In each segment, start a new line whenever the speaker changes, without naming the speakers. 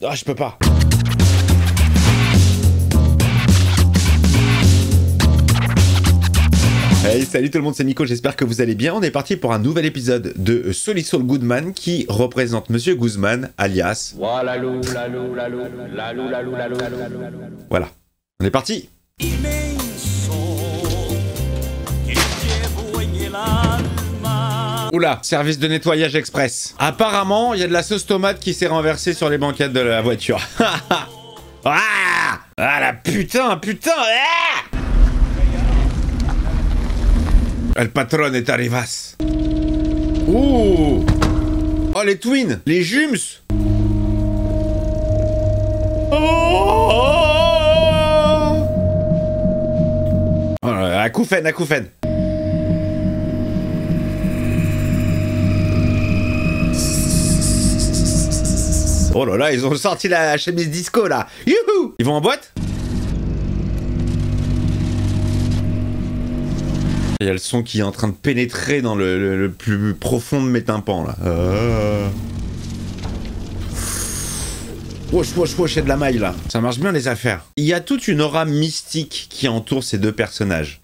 Ah, je peux pas. Hey, salut tout le monde, c'est Nico, j'espère que vous allez bien. On est parti pour un nouvel épisode de Solid Soul Goodman qui représente Monsieur Guzman, alias... Voilà, on est parti. Oula, service de nettoyage express. Apparemment, il y a de la sauce tomate qui s'est renversée sur les banquettes de la voiture. Ah la putain ah El patron est arrivas. Ouh. Oh, les twins, les jums. Oh, acouphène. Oh là là, ils ont sorti la chemise disco là. Youhou. Ils vont en boîte? Il y a le son qui est en train de pénétrer dans le plus profond de mes tympans là. Wesh, il y a de la maille là. Ça marche bien les affaires. Il y a toute une aura mystique qui entoure ces deux personnages.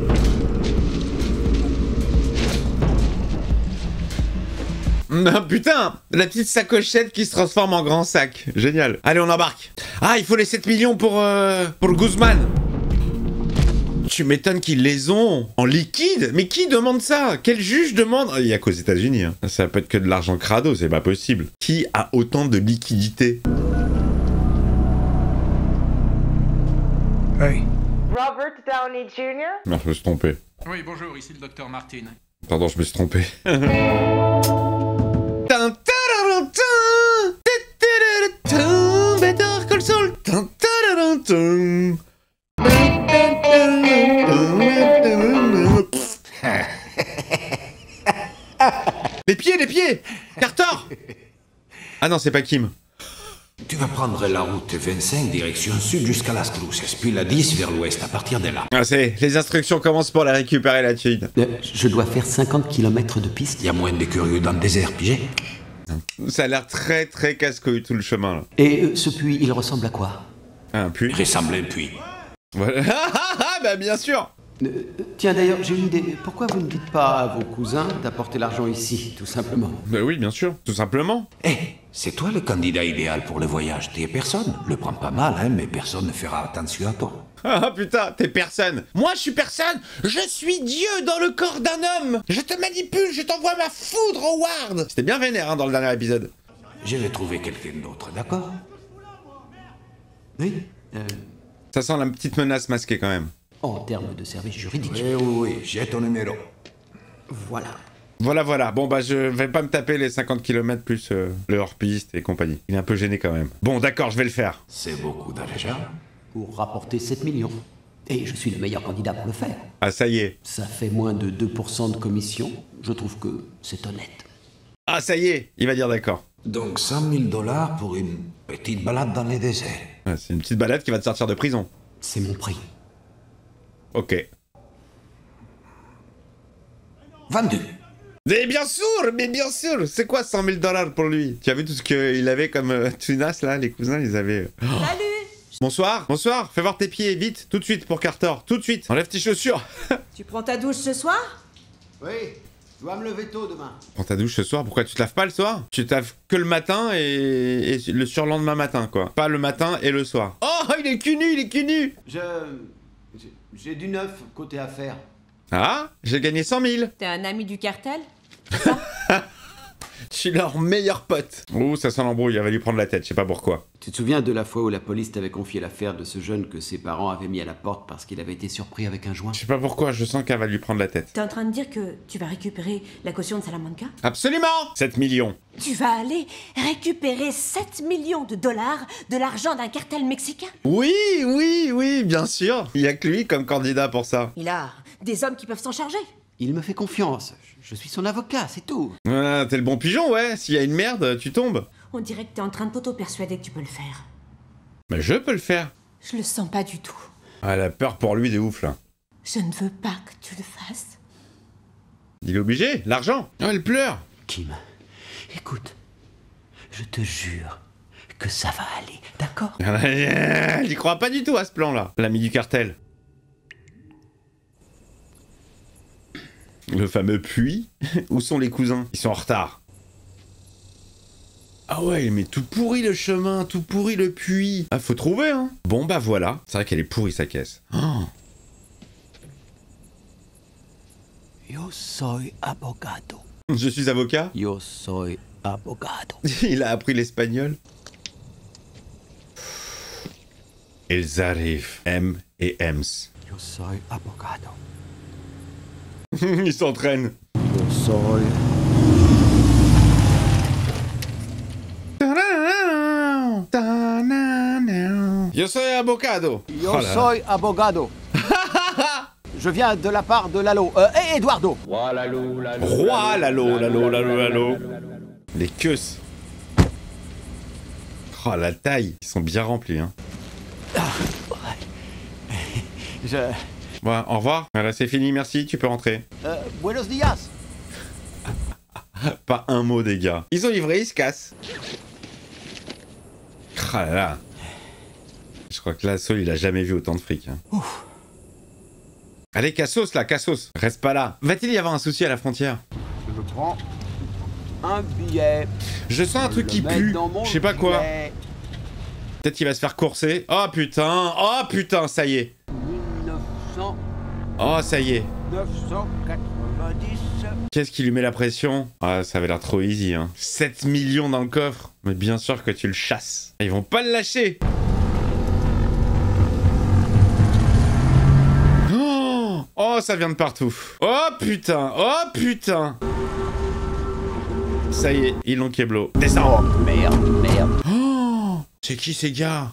Putain, la petite sacochette qui se transforme en grand sac. Génial. Allez, on embarque. Ah, il faut les 7 millions pour Guzman. Tu m'étonnes qu'ils les ont en liquide. Mais qui demande ça? Quel juge demande? Il y a qu'aux États-Unis. Hein. Ça peut être que de l'argent crado, c'est pas possible. Qui a autant de liquidité?
Hey.
Robert Downey Jr.
Non, je me suis trompé.
Oui, bonjour, ici le docteur Martin.
Pardon, je me suis trompé. Better Call Saul. Les pieds Carter. Ah non, c'est pas Kim.
Tu vas prendre la route 25 direction sud jusqu'à Las Cruces, puis la 10 vers l'ouest à partir de là.
Ah, c'est les instructions commencent pour la récupérer la thune.
Je dois faire 50 km de piste.
Il y a moins de curieux dans le désert, pigé.
Ça a l'air très casse-couille tout le chemin là.
Et ce puits, il ressemble à quoi?
Un puits.
Il ressemble à un puits.
Voilà. Bah bien sûr.
Tiens d'ailleurs, j'ai une idée. Pourquoi vous ne dites pas à vos cousins d'apporter l'argent ici, tout simplement?
Bah oui, bien sûr, tout simplement.
Eh, c'est toi le candidat idéal pour le voyage. T'es personne. Le prends pas mal, hein, mais personne ne fera attention à toi.
Ah putain, t'es personne. Moi je suis personne. Je suis Dieu dans le corps d'un homme. Je te manipule, je t'envoie ma foudre, Howard. C'était bien vénère hein, dans le dernier épisode.
Je vais trouver quelqu'un d'autre, d'accord?
Oui.
Ça sent la petite menace masquée quand même.
En termes de service juridique.
Oui, j'ai ton numéro.
Voilà.
Voilà. Bon bah je vais pas me taper les 50 km plus le hors-piste et compagnie. Il est un peu gêné quand même. Bon d'accord, je vais le faire.
C'est beaucoup d'argent.
Pour rapporter 7 millions. Et je suis le meilleur candidat pour le faire.
Ah ça y est.
Ça fait moins de 2% de commission. Je trouve que c'est honnête.
Ah ça y est, il va dire d'accord.
Donc 100 000 $ pour une petite balade dans les déserts.
Ouais, c'est une petite balade qui va te sortir de prison.
C'est mon prix.
Ok.
Vendu.
Mais bien sûr. C'est quoi 100 000 $ pour lui? Tu as vu tout ce qu'il avait comme tunas là, les cousins, ils avaient...
Salut.
Bonsoir, fais voir tes pieds, vite, tout de suite pour Carter, tout de suite, enlève tes chaussures.
Tu prends ta douche ce soir?
Oui, je dois me lever tôt demain.
Prends ta douche ce soir, pourquoi tu te laves pas le soir? Tu te laves que le matin et le surlendemain matin quoi. Pas le matin et le soir. Oh, il est cul nu.
J'ai du neuf côté affaires.
Ah, j'ai gagné 100 000.
T'es un ami du cartel?
Je suis leur meilleur pote. Oh, ça sent l'embrouille, il va lui prendre la tête, je sais pas pourquoi.
Tu te souviens de la fois où la police t'avait confié l'affaire de ce jeune que ses parents avaient mis à la porte parce qu'il avait été surpris avec un joint?
Je sais pas pourquoi, je sens qu'elle va lui prendre la tête.
T'es en train de dire que tu vas récupérer la caution de Salamanca?
Absolument. 7 millions.
Tu vas aller récupérer 7 millions de dollars de l'argent d'un cartel mexicain?
Oui, bien sûr. Il y a que lui comme candidat pour ça.
Il a des hommes qui peuvent s'en charger.
Il me fait confiance. Je suis son avocat, c'est tout.
Ah, t'es le bon pigeon, ouais. S'il y a une merde, tu tombes.
On dirait que t'es en train de t'auto-persuader que tu peux le faire.
Mais je peux le faire.
Je le sens pas du tout.
Ah, elle a peur pour lui de ouf, là.
Je ne veux pas que tu le fasses.
Il est obligé, l'argent. Oh, elle pleure.
Kim, écoute, je te jure
que ça va aller, d'accord?
J'y crois pas du tout à ce plan-là, l'ami du cartel. Le fameux puits. Où sont les cousins? Ils sont en retard. Ah ouais, mais tout pourri le chemin, tout pourri le puits. Ah, faut trouver, hein. Bon, bah voilà. C'est vrai qu'elle est pourrie, sa caisse. Oh.
Yo soy abogado.
Je suis avocat.
Yo soy abogado.
Il a appris l'espagnol. Ils arrivent. M et Ems.
Yo soy abogado.
Ils s'entraînent.
Yo soy...
Yo soy abogado.
Yo
Oh là là.
soy abogado. Je viens de la part de Lalo. Eduardo.
Roi Lalo, Lalo. Les queues. Oh, la taille. Ils sont bien remplis, hein. Bon, au revoir. Voilà, c'est fini, merci, tu peux rentrer.
Buenos días.
Pas un mot, des gars. Ils ont livré, ils se cassent. Oh là là. Je crois que là, Saul, il a jamais vu autant de fric. Hein. Allez, Cassos, là, Cassos. Reste pas là. Va-t-il y avoir un souci à la frontière?
Je prends un billet.
Je sens un truc qui pue. Je sais pas quoi. Peut-être qu'il va se faire courser. Oh putain. Oh putain, ça y est.
1900.
Oh, ça y est.
990.
Qu'est-ce qui lui met la pression? Ah, ça avait l'air trop easy, hein. 7 millions dans le coffre. Mais bien sûr que tu le chasses. Ils vont pas le lâcher. Oh, ça vient de partout. Oh putain, oh putain. Ça y est, ils l'ont keblo. Descends.
Oh, merde.
Oh, c'est qui ces gars?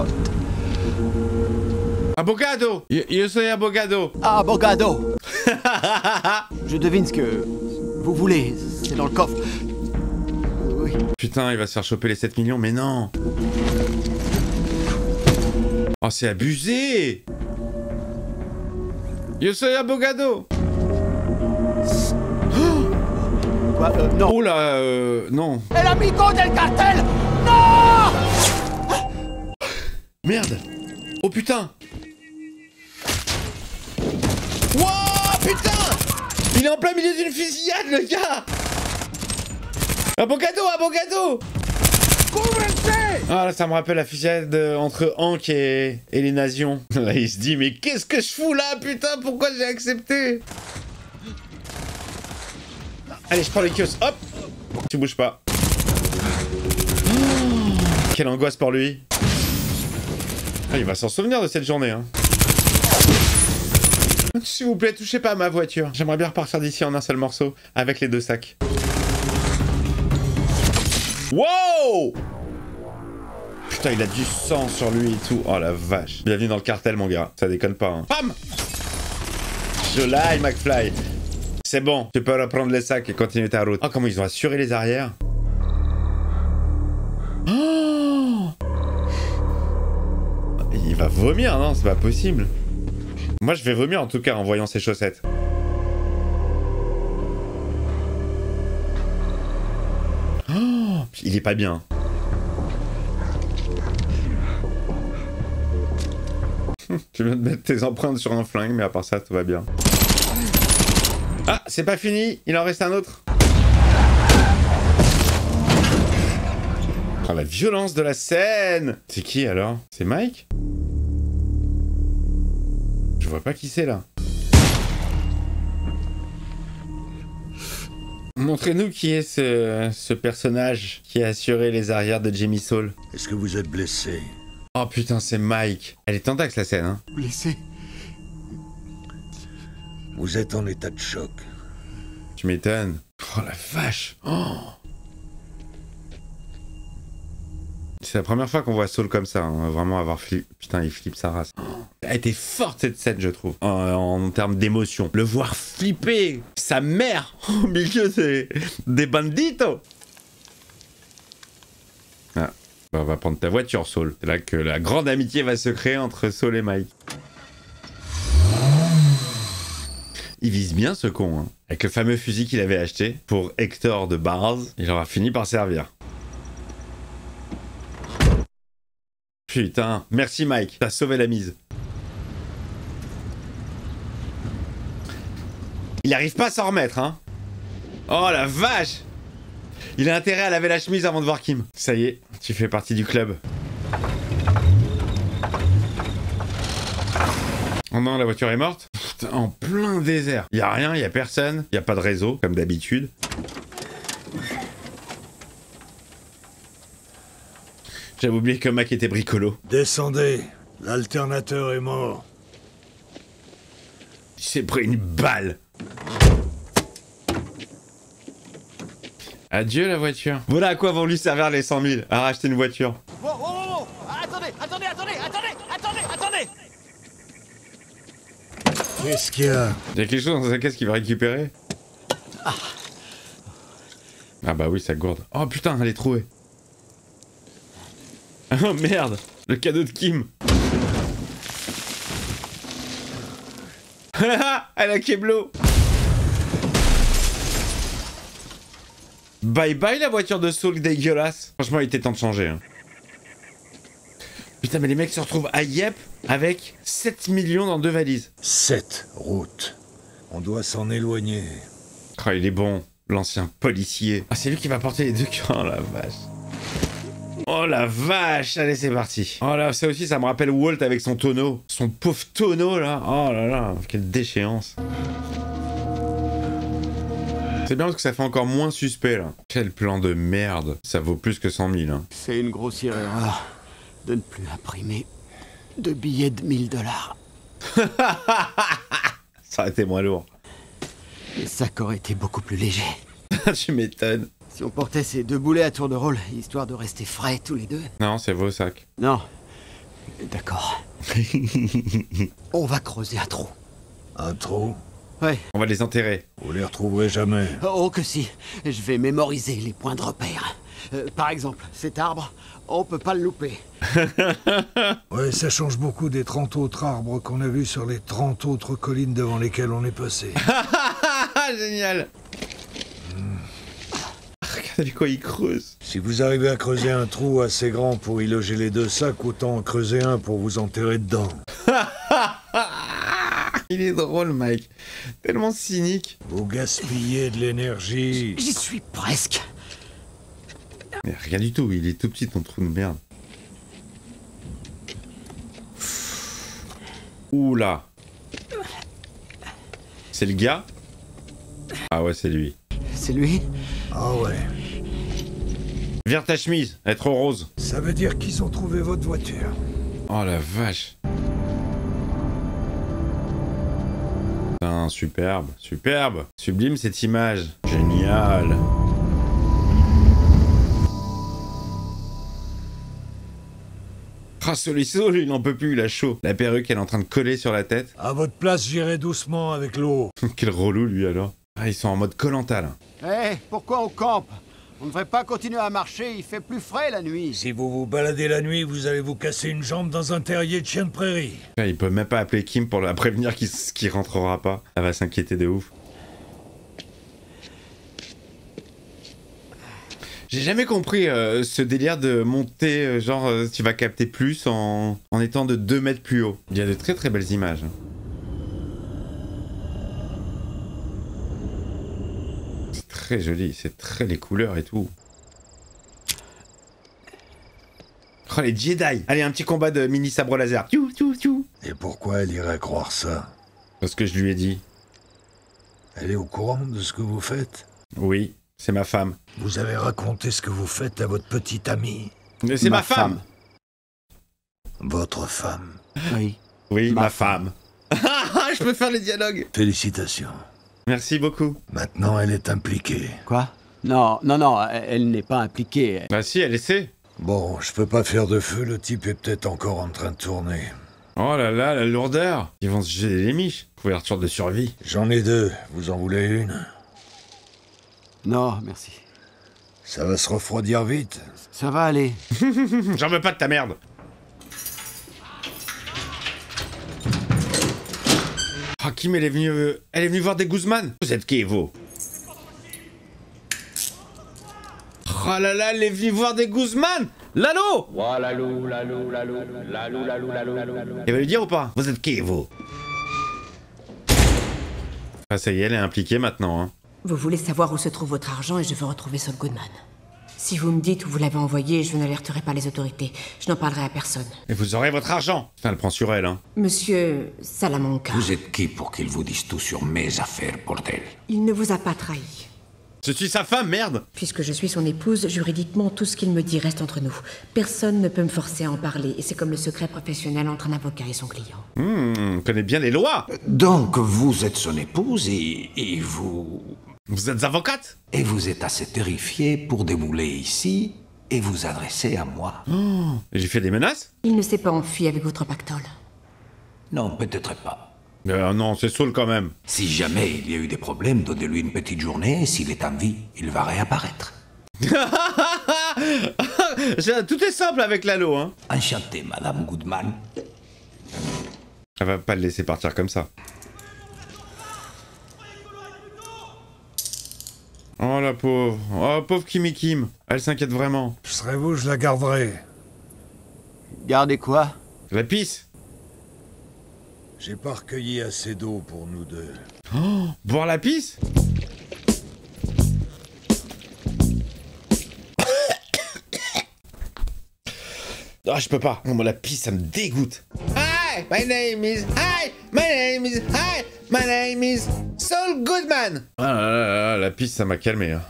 Abogado. Yo soy abogado.
Abogado. Je devine ce que vous voulez. C'est dans le coffre. Oui.
Putain, il va se faire choper les 7 millions, mais non. Oh, c'est abusé. Yo soy abogado.
Quoi, non.
Oh là, non.
El amigo del cartel. Non.
Merde. Oh putain. Wouah, putain. Il est en plein milieu d'une fusillade, le gars. Abogado. Ah là, ça me rappelle la fusillade entre Hank et les nations. Là, il se dit, mais qu'est-ce que je fous là, putain, pourquoi j'ai accepté? Allez, je prends les kiosques, hop. Tu bouges pas. Oh, quelle angoisse pour lui. Ah, il va s'en souvenir de cette journée, hein. S'il vous plaît, touchez pas à ma voiture. J'aimerais bien repartir d'ici en un seul morceau, avec les 2 sacs. Wow! Putain, il a du sang sur lui et tout. Oh la vache. Bienvenue dans le cartel, mon gars. Ça déconne pas, hein. Pam! Je l'aille, McFly. C'est bon, tu peux reprendre les sacs et continuer ta route. Oh, comment ils ont assuré les arrières. Oh! Il va vomir, non? C'est pas possible. Moi, je vais vomir en tout cas en voyant ces chaussettes. Oh! Il est pas bien. Tu viens de mettre tes empreintes sur un flingue, mais à part ça, tout va bien. Ah, c'est pas fini, il en reste un autre. Oh, la violence de la scène. C'est qui alors? C'est Mike? Je vois pas qui c'est là. Montrez-nous qui est ce personnage qui a assuré les arrières de Jamie Saul.
Est-ce que vous êtes blessé?
Oh putain, c'est Mike. Elle est tentaxe la scène, hein.
Blessé.
Vous êtes en état de choc.
Tu m'étonnes. Oh la vache. Oh. C'est la première fois qu'on voit Saul comme ça, hein. Vraiment avoir flippé. Putain, il flippe sa race. Oh. Elle a été forte cette scène, je trouve, en termes d'émotion. Le voir flipper sa mère au milieu des banditos. Ah. Bah, on va prendre ta voiture, Saul. C'est là que la grande amitié va se créer entre Saul et Mike. Il vise bien ce con, hein. Avec le fameux fusil qu'il avait acheté pour Hector de Bars, il aura fini par servir. Putain, merci Mike, t'as sauvé la mise. Il arrive pas à s'en remettre, hein. Oh la vache! Il a intérêt à laver la chemise avant de voir Kim. Ça y est, tu fais partie du club. Oh non, la voiture est morte. Putain, en plein désert. Y a rien, y a personne, y a pas de réseau, comme d'habitude. J'avais oublié que Mac était bricolo.
Descendez, l'alternateur est mort.
Il s'est pris une balle. Adieu la voiture. Voilà à quoi vont lui servir les 100 000. À racheter une voiture.
Wow, wow, wow, wow. Attendez.
Qu'est-ce qu'il y a?
Il y a quelque chose dans sa caisse qu'il va récupérer. Ah bah oui, ça gourde. Oh putain, elle est trouée. Oh merde, le cadeau de Kim. Elle a Keblo. Bye bye la voiture de Saul dégueulasse. Franchement, il était temps de changer. Hein. Putain, mais les mecs se retrouvent à Yep avec 7 millions dans 2 valises.
7 routes. On doit s'en éloigner.
Oh, il est bon, l'ancien policier. Ah, c'est lui qui va porter les 2 cœurs, la vache. Oh la vache, allez c'est parti. Oh là, ça aussi ça me rappelle Walt avec son tonneau. Son pauvre tonneau là. Oh là là, quelle déchéance. C'est bien parce que ça fait encore moins suspect là. Quel plan de merde. Ça vaut plus que 100 000 hein.
C'est une grossière erreur de ne plus imprimer de billets de $1000.
Ça aurait été moins lourd.
Les sacs auraient été beaucoup plus légers.
Tu m'étonnes.
Si on portait ces 2 boulets à tour de rôle, histoire de rester frais tous les deux.
Non, c'est vos sacs.
Non. D'accord. On va creuser un trou.
Un trou?
Ouais.
On va les enterrer.
Vous les retrouverez jamais.
Oh que si. Je vais mémoriser les points de repère. Par exemple, cet arbre, on peut pas le louper.
Ouais, ça change beaucoup des 30 autres arbres qu'on a vus sur les 30 autres collines devant lesquelles on est passé.
Génial. Regardez quoi il creuse.
Si vous arrivez à creuser un trou assez grand pour y loger les 2 sacs, autant en creuser un pour vous enterrer dedans.
Il est drôle, Mike. Tellement cynique.
Vous gaspillez de l'énergie.
J'y suis presque.
Mais rien du tout, il est tout petit ton trou de merde. Oula. C'est le gars? Ah ouais, c'est lui.
C'est lui?
Ah ouais.
Vire ta chemise, elle est trop rose.
Ça veut dire qu'ils ont trouvé votre voiture.
Oh la vache. Putain, superbe, superbe. Sublime cette image. Génial. Ah, Solisso, lui, il n'en peut plus, il a chaud. La perruque, elle est en train de coller sur la tête.
À votre place, j'irai doucement avec l'eau.
Quel relou, lui, alors. Ah, ils sont en mode Koh-Lanta, là.
Hé, pourquoi on campe? On ne devrait pas continuer à marcher, il fait plus frais la nuit.
Si vous vous baladez la nuit, vous allez vous casser une jambe dans un terrier de chien de prairie.
Ah, il peut même pas appeler Kim pour la prévenir qu'il rentrera pas. Elle va s'inquiéter de ouf. J'ai jamais compris ce délire de monter, tu vas capter plus en étant de 2 mètres plus haut. Il y a de très très belles images. C'est très joli, c'est très les couleurs et tout. Oh les Jedi. Allez, un petit combat de mini sabre laser. Tchou, tchou, tchou.
Et pourquoi elle irait croire ça?
Parce que je lui ai dit.
Elle est au courant de ce que vous faites?
Oui, c'est ma femme.
Vous avez raconté ce que vous faites à votre petite amie?
Mais c'est ma femme.
Votre femme.
Oui.
Oui, ma femme. Je peux faire les dialogues.
Félicitations.
Merci beaucoup.
Maintenant, elle est impliquée.
Quoi? Non, non, non, elle n'est pas impliquée.
Bah si, elle essaie.
Bon, je peux pas faire de feu, le type est peut-être encore en train de tourner.
Oh là là, la lourdeur. Ils vont se jeter les miches. Couverture de survie.
J'en ai 2, vous en voulez une?
Non, merci.
Ça va se refroidir vite.
Ça va aller.
J'en veux pas de ta merde. Ah, Kim, elle est venue voir des Guzman. Vous êtes qui, vous? Oh là là, elle est venue voir des Guzman. Lalo. Il va lui dire ou pas? Vous êtes qui, vous? Ah, ça y est, elle est impliquée maintenant, hein.
Vous voulez savoir où se trouve votre argent et je veux retrouver Saul Goodman. Si vous me dites où vous l'avez envoyé, je n'alerterai pas les autorités. Je n'en parlerai à personne.
Et vous aurez votre argent. Putain, elle prend sur elle, hein.
Monsieur Salamanca,
Vous êtes qui pour qu'il vous dise tout sur mes affaires, bordel?
il ne vous a pas trahi.
Je suis sa femme, merde.
Puisque je suis son épouse, juridiquement, tout ce qu'il me dit reste entre nous. Personne ne peut me forcer à en parler, et c'est comme le secret professionnel entre un avocat et son client.
On connaît bien les lois.
Donc, vous êtes son épouse et vous...
Vous êtes avocate?
Et vous êtes assez terrifié pour démouler ici et vous adresser à moi.
J'ai fait des menaces?
Il ne s'est pas enfui avec votre pactole.
Non, peut-être pas.
Non, c'est Saul quand même.
Si jamais il y a eu des problèmes, donnez-lui une petite journée et s'il est en vie, il va réapparaître.
Tout est simple avec Lalo, hein.
Enchanté, Madame Goodman.
Elle va pas le laisser partir comme ça. Oh la pauvre. Oh pauvre Kimi Kim. Elle s'inquiète vraiment.
Je serais vous, je la garderais.
Gardez quoi?
La pisse.
J'ai pas recueilli assez d'eau pour nous deux.
Oh, boire la pisse? Ah, je peux pas. Non, moi, la pisse, ça me dégoûte. Hi, my name is... Hi, my name is... Hi, my name is... Saul Goodman. Ah là là là, la pisse, ça m'a calmé. Hein.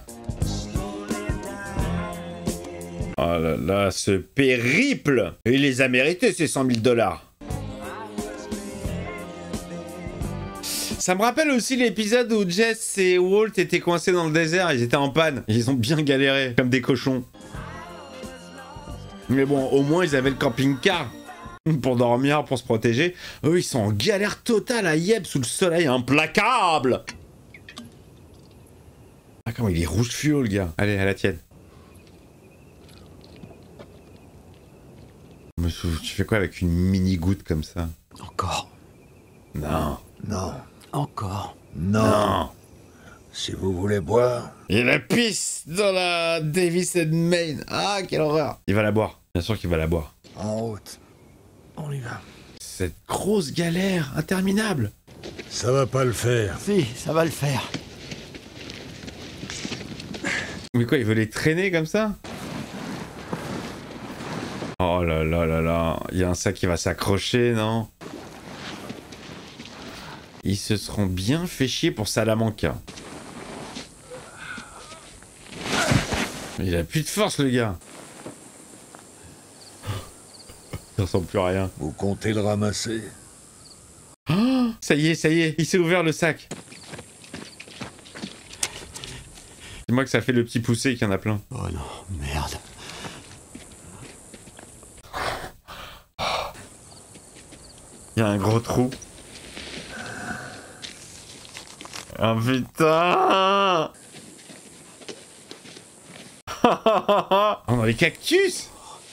Oh là là, ce périple. Il les a mérités, ces 100 000 $. Ça me rappelle aussi l'épisode où Jess et Walt étaient coincés dans le désert, ils étaient en panne. Ils ont bien galéré, comme des cochons. Mais bon, au moins ils avaient le camping-car pour dormir, pour se protéger. Eux, ils sont en galère totale à Yeb sous le soleil implacable. Ah, comment il est rouge fluo, le gars. Allez, à la tienne. Mais tu fais quoi avec une mini-goutte comme ça?
Encore.
Non.
Non.
Encore.
Non. Si vous voulez boire...
Il y a la pisse dans la Davis and Main. Ah, quelle horreur. Il va la boire. Bien sûr qu'il va la boire.
En route. On y va.
Cette grosse galère interminable.
Ça va pas le faire.
Si, ça va le faire.
Mais quoi, il veut les traîner comme ça? Oh là là là là. Il y a un sac qui va s'accrocher, non? Ils se seront bien fait chier pour Salamanca. Il a plus de force, le gars. Il ressemble plus à rien.
Vous comptez le ramasser?
Oh, ça y est, il s'est ouvert le sac. Dis-moi que ça fait le petit poussé qu'il y en a plein.
Oh non, merde.
Il y a un gros trou. Oh putain. On a les cactus.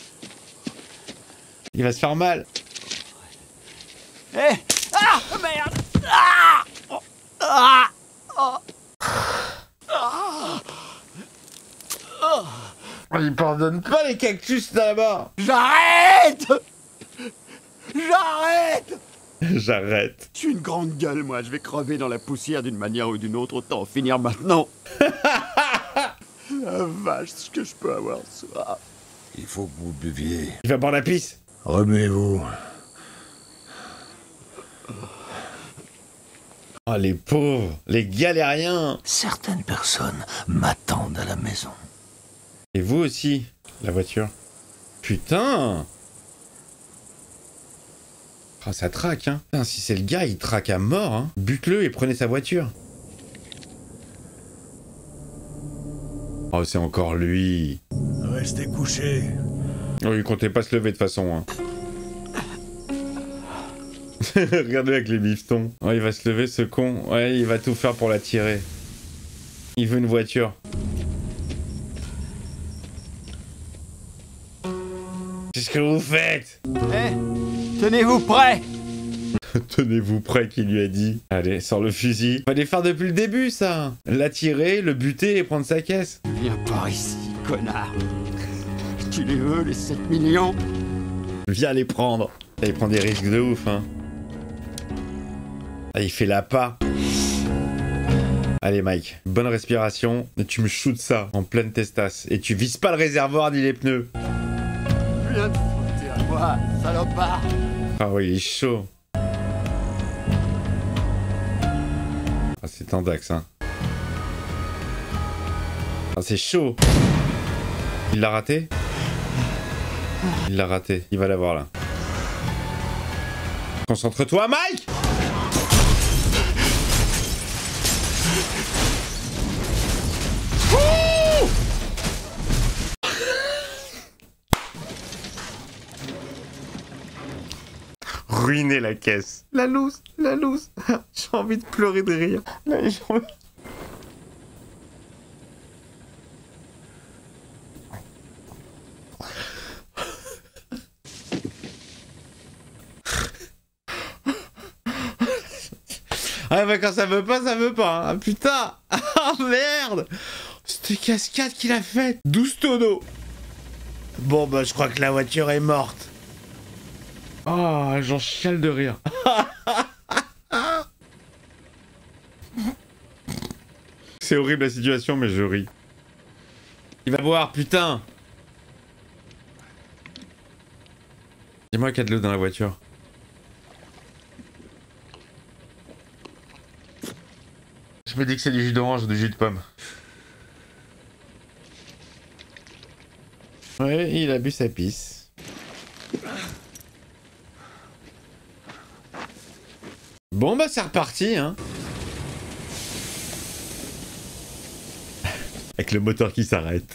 Il va se faire mal.
Eh! Ah! Merde! Ah! Ah! Oh!
Il pardonne pas les cactus là-bas.
J'arrête! J'arrête!
J'arrête.
Je suis une grande gueule, moi. Je vais crever dans la poussière d'une manière ou d'une autre. Autant en finir maintenant. La vache, ce que je peux avoir soif.
Il faut que vous buviez.
Il va boire la pisse.
Remuez-vous.
Oh les pauvres, les galériens.
Certaines personnes m'attendent à la maison.
Et vous aussi, la voiture. Putain. Ah, ça traque, hein. Putain, si c'est le gars, il traque à mort, hein. Bute-le et prenez sa voiture. Oh, c'est encore lui.
Restez couchés.
Oh, il comptait pas se lever de toute façon, hein. Regardez avec les bifetons. Oh, il va se lever, ce con. Ouais, il va tout faire pour la tirer. Il veut une voiture. Qu'est-ce que vous faites?
Eh! Tenez-vous prêts!
Tenez-vous prêt, qu'il lui a dit. Allez, sors le fusil. Fallait faire depuis le début, ça. L'attirer, le buter et prendre sa caisse.
Viens par ici. connard. Tu les veux, les 7 millions?
Viens les prendre. Là, il prend des risques de ouf, hein. Ah, il fait l'appât. Allez Mike, bonne respiration. Et tu me shootes ça en pleine testasse. Et tu vises pas le réservoir ni les pneus.
Viens te foutre à moi, salopard.
Ah ouais, il est chaud. Ah, c'est tendax, hein. Ah, c'est chaud. Il l'a raté? Il l'a raté. Il va l'avoir, là. Concentre-toi, Mike! Ruiner la caisse. La loose, la loose. J'ai envie de pleurer de rire. Là, j'ai envie... Ah bah quand ça veut pas, ça veut pas. Ah putain. Ah merde. C'était cascade qu'il a faite. 12 tonneaux. Bon bah je crois que la voiture est morte. Oh, j'en chiale de rire. C'est horrible la situation, mais je ris. Il va boire, putain. Dis-moi qu'il y a de l'eau dans la voiture. Je me dis que c'est du jus d'orange ou du jus de pomme. Ouais, il a bu sa pisse. Bon bah c'est reparti hein. Avec le moteur qui s'arrête.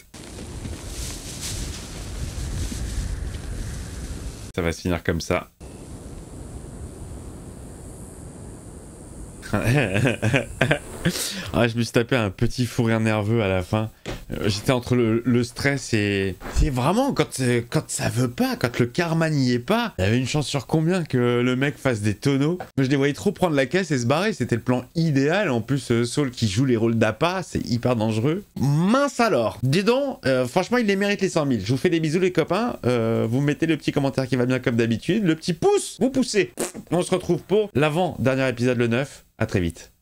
Ça va se finir comme ça. Ah, je me suis tapé un petit fou rire nerveux à la fin. J'étais entre le stress et... C'est vraiment quand ça veut pas, quand le karma n'y est pas, il y avait une chance sur combien que le mec fasse des tonneaux. Je les voyais trop prendre la caisse et se barrer, c'était le plan idéal. En plus, Saul qui joue les rôles d'appât, c'est hyper dangereux. Mince alors. Dis donc, franchement, il les mérite les 100 000. Je vous fais des bisous les copains. Vous mettez le petit commentaire qui va bien comme d'habitude. Le petit pouce, vous poussez. On se retrouve pour l'avant-dernier épisode, le 9. À très vite.